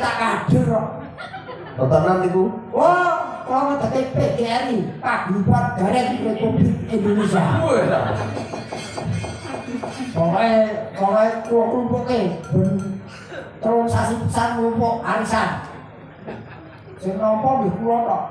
tak kader kok. Tenan niku. Oh, kalau ngedeke PGRI, Paguyuban Gareng Republik Indonesia. Pokoknya kumpulke ben terus sasi pisan ngumpul arisan. Sing nampa nggih kula tok.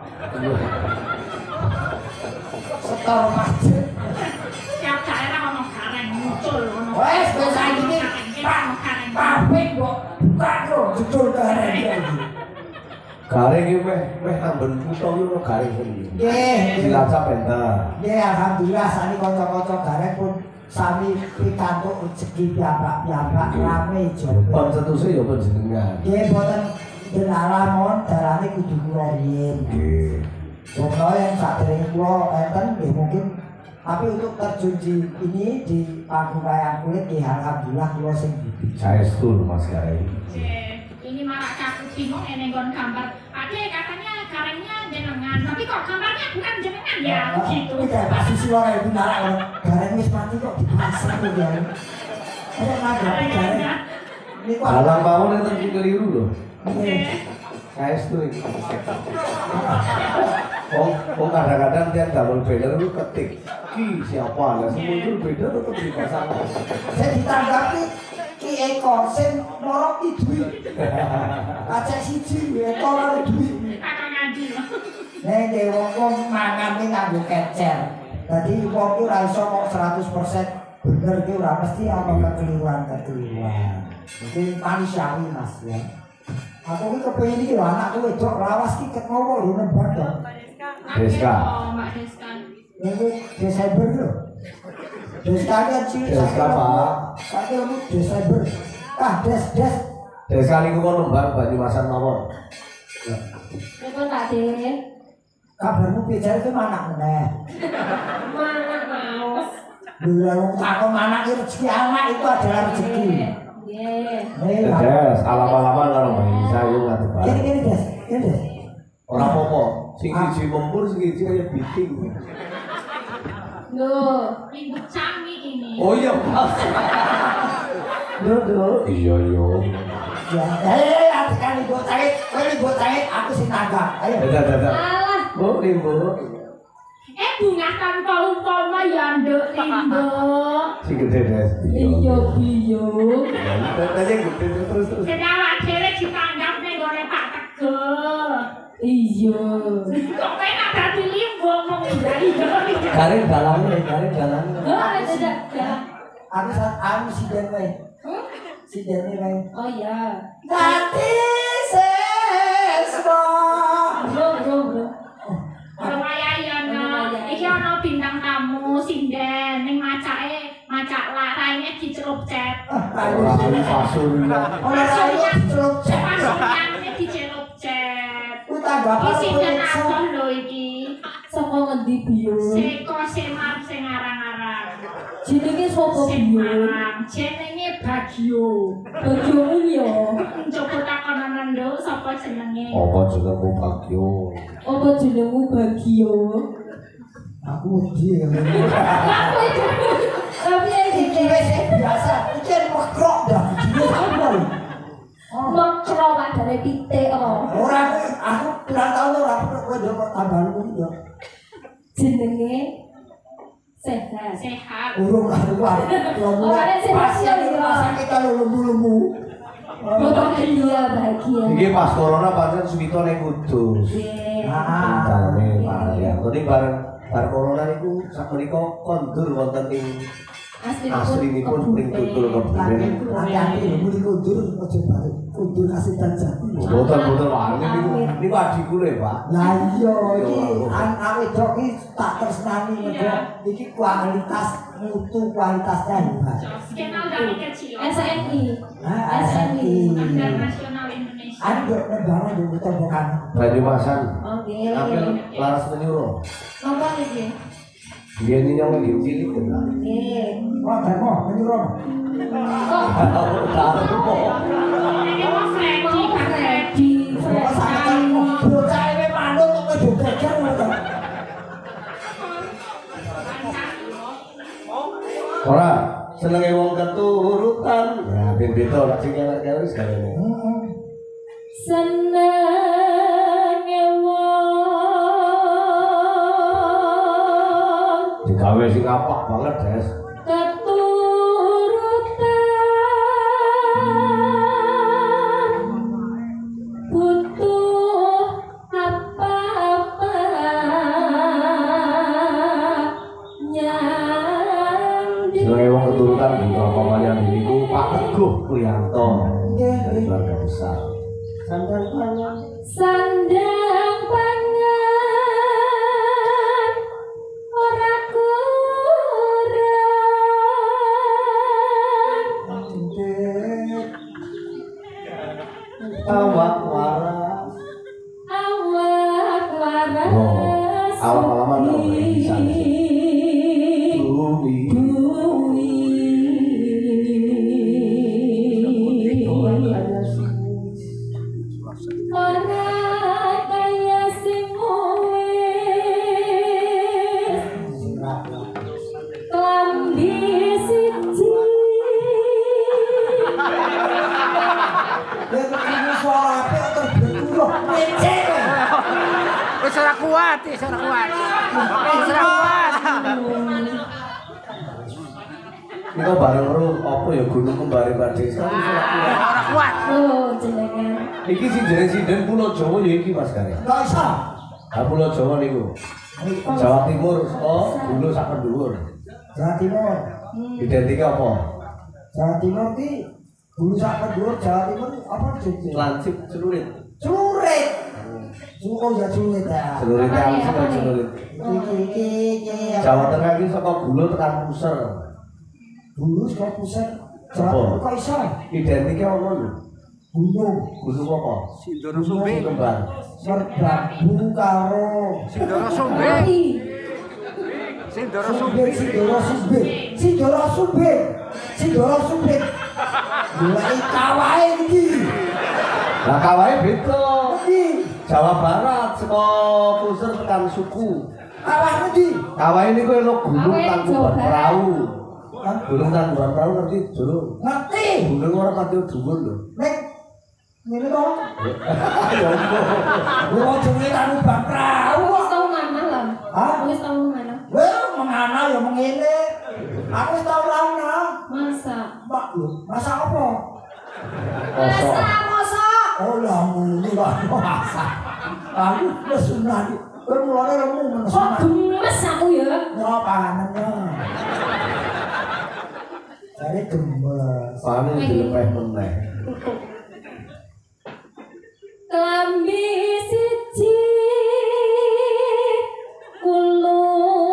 Setor masjid. Tiap daerah ono gareng muncul ono. Wes saiki pabrik kok buka terus judul gareng. Gareng iki meh amben kutho iki ono gareng sendiri. Nggih, Cilacap enten. nggih alhamdulillah sami kanca-kanca gareng pun sami pikantuk rezeki piyambak-piyambak rame jowo. Konstitusi ya panjenengan. Nggih boten delala mon dalane kudu kula riyin. Nggih. Pokoknya yang saat ini kula enten nggih mungkin tapi untuk terjun di di paguyuban kulit ya alhamdulillah kula sing bibi. Saestu Mas Gareng. Ini malah aku bingung gon gambar. Ade katanya garengnya jenengan, tapi kok gambarnya bukan jenengan ya begitu. Tidak pasti suara itu narak orang gareng wis mati kok dipasang tuh ya. Ada nagari gareng. Ini kok Alang mawon enten sing keliru lho. Saestu iki. Oh kadang-kadang dia double banner itu ketik ki siapa lah muncul beda tetap dipasang. saya ditanggapi Ki Eko sing morok duit. Aceh siji Eko karo duit. Kakak ngaji loh. Nek wong mangane nganggo kecer. Dadi wong ki ora iso kok 100% bener ki ora mesti ana kekeliruan. Mungkin manusiawi Mas ya. Aku ki kepengin iki lho anakku wedok lawas ki ketemu lho nembar dong. Deska. Oh, Mbak Deska. Minggu Desember lho. Deska kan sih. Deska Pak. Saya lu Desember. Des. Deska niku kon nembang Banyumasan mawon. Betul Pak De. Kabarmu pijar itu mana meneh? Mana Mas? Dulu aku mana rezeki anak itu adalah rezeki. Nggih. Des, alam-alaman karo Mbak Isa yo ngatur Pak. Ini Des. Ora apa-apa. Sing siji mempur, sing siji kaya biting. Loh, Ribut canggih ini. Oh iya, Pak. Duh. Iya. Ya, kan ibu cahit, aku sih tanggap. Ayo. Dadah. alah. Bu. Bunga tanpa umpama ya nduk rimbo. Sing gede Des. Iya biyo. Tanya gede terus. Sedawat dhewe ditanggap ning gone Pak Teguh. Iya. Kok enak dadi limbo ngomong iya. Gareng dalane. Oh, tidak. Aku si Denwe. Si Denwe. Oh ya. Dati sesmo. Bro. Kaya ya no. Iki ana bintang tamu sinden ning macak laraine dicelup cet. Ora pasurnya. Ora ayo celup cek. Pasunane dicelup cet. Ku tanggapan Iki sinden aku lho iki. Saka ngendi biyo? Seko semar sing arang-arang. Jenenge sapa biyo? Semarang. Jenenge Bagio. Bagiomu ya. Coba takonan nduk sapa jenenge? Apa jenengmu Bagio? Apa jenengmu Bagio? Aku wedi. Tapi Iki wis biasa. Iki mekrok dah. Iki apa lho? makro padane titik oh. Ora aku kurang tahu ora kowe ndok tambahanmu iki yo. Jenenge sehat. Sehat. Urung keluar. Orangnya sehat ya, Rumah sakit kalau lemu-lemu. Bahagia. Iki pas corona pancen Sumito ning Kudus. Nggih. Daleme Pak ya. Niki bareng corona niku sakmenika kondur wonten ing aslinipun ing tutul kebumen. Hati-hati lho muni kundur aja balik. Kundur kasih jati. Boten wangi niku adikku lho, Pak. Lah iya iki anak wedok iki tak tresnani mergo iki kualitas mutu kualitasnya hebat. Kenal dari kecil. SNI. SNI. Standar Nasional Indonesia. Ada negara di tembokan. Banyumasan. Oke. Ambil laras menyuruh. Napa iki? Dia ini yang lagi cilik kan. Nggih. Wah, demo menyuruh. Ini mau Freddy, Pak Freddy. Wah, sangat bocah ini manut kok jogegan ngono. Ora, senenge wong keturutan. Nah, ben beda lak sing elek-elek wis galene. senenge wong digawe sing apik banget, Des. keturutan butuh apa-apa nyandi Senenge wong keturutan butuh apa maneh niku Pak Teguh Priyanto dari keluarga besar. Sandang pangan. sandang pangan ora kurang Awak waras. awak waras Oh, awak-awakan tau bisa. Bumi. Ora kaya sing wis klambi siji Ya ini suara apa atau betul becek. Wis ora kuat, wis ora kuat. Wis ora kuat. Niko bareng karo apa ya gunung kembali Pak Desa. Ora kuat. oh jenengan Iki sing jeneng sinden Pulau Jawa ya iki Mas Karya. Enggak usah. Ha Pulau Jawa niku. Jawa Timur, oh dulu sak pendhuwur. Jawa Timur. Identike apa? Jawa Timur ki dulu sak kedua Jawa Timur apa jeje? Lancip celurit. Celurit. Suko ya celurit ya. Celurit apa sih kok celurit? Iki. Jawa Tengah iki saka Gulo tekan Puser. Dulu sekolah pusat Jawa Apa? Timur kok iso? Identike apa lho? Gunung. Gunung apa? Sindoro Sumbing. Kembar. Merbabu karo Sindoro Sumbing. Sindoro Sumbing. Sindoro Sumbing. Mulai kawae iki. Lah kawahe beda. Iki. Jawa Barat saka Puser tekan Suku. Kawae iki. Kawahe niku elok gunung Kawahe Tangkuban Jawa Barat. Perahu. Gunung Tangkuban Perahu ngerti durung? Ngerti. Gunung ora pati dhuwur lho. Nek ngene to. Ya ampun. Lho jenenge Tangkuban Perahu. wis tau manah lah Hah? wis tau manah Wah, mengana ya mengene. Aku wis tau launa. masa Mbak lho, masak apa? Kosok. Oh, lamun iki kok masak. Aku wis sunah. Kowe mulane lemu men kok sunah. gemes aku ya Ya panganannya. Cari gemes. Pane dilepeh meneh. klambi siji kulo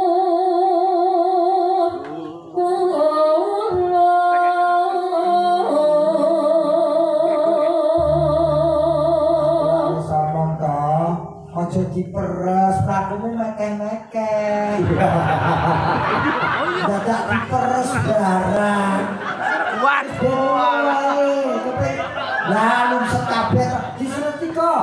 Wis omong to, aja diperes, prakumu mekeh-mekeh. Dadak diperes barang. Kuat. Wae, kepe. Lah lumset kabeh disereti kok.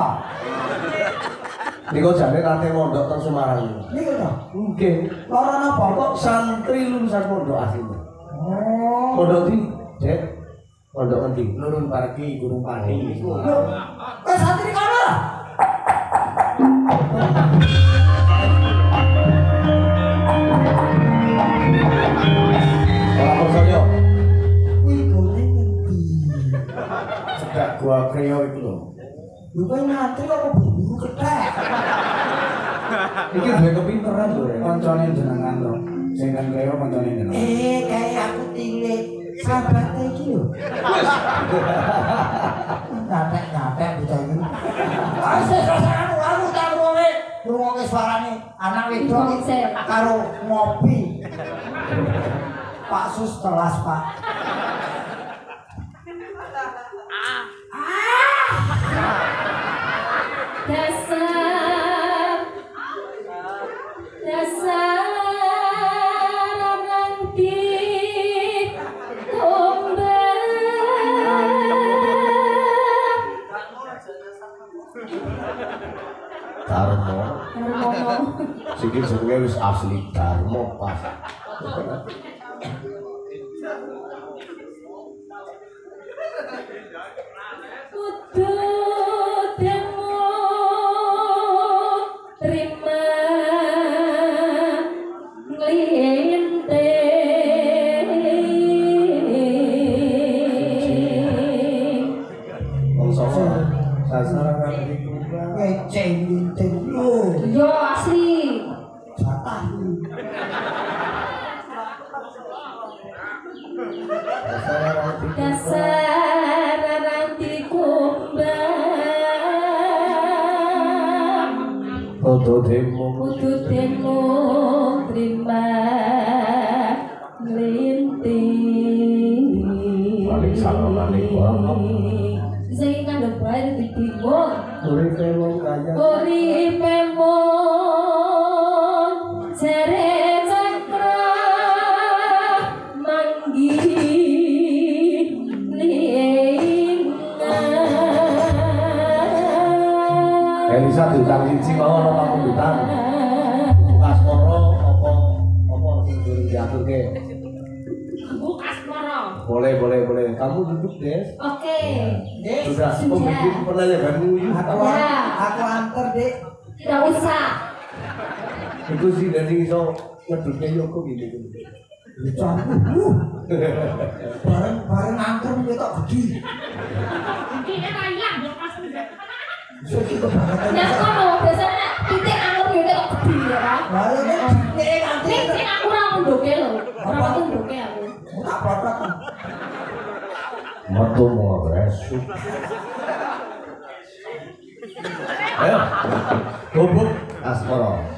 Niku jane kate mondok teng Semarang. Niku to. Nggih. Lara napa kok? Kok santri lulusan pondok asline. Oh. Pondok di, Cek. Pondok endi? Nurun Parki Gunung Pati. Lho, santri kono. Ora percaya. Kuwi gone ngendi? Cedak gua kreo iku lho. Lho kowe ngantri apa buru kethek? Iki duwe kepinteran lho. Koncone jenengan lho. Sing kan kreo koncone jenengan. Kayak aku tilik sahabat iki lho. Ngatek-ngatek ditanya. Aku tak ngrungokke suarane anak wedok iki karo ngopi. Pak Sus telas, Pak. dasar nanti kumbang Darmo. ngomong Siki jenenge wis asli Darmo pas. kudu sasaran hatiku ngeceng linting lu Yo asli. jatah lu sasaran hatiku Dasar rantiku mbak. foto demo Kudu demo terima linting. Waalaikumsalam. Saya nggak bayar di timur. uripe wong kaya Uripe mon jere cakra manggi Elisa diutang siji mau ono aku diutang Kasmoro apa sing durung diaturke Bu Kasmoro. boleh kamu duduk Des Oke. sudah pemimpin penanyakanmu aku anter dek Tidak usah. itu sih dari iso ngeduknya Yoko gini bareng anter kita gede Ini ra ilang yo pas udah. so kita banget Ya kono biasanya titik anggap yo kok gede ya kan. baru nek anter Ning aku ora ndoke lho. Ora tau ndoke aku. tak protek Matu mau agresif. Ayo, bubuk Asmoro.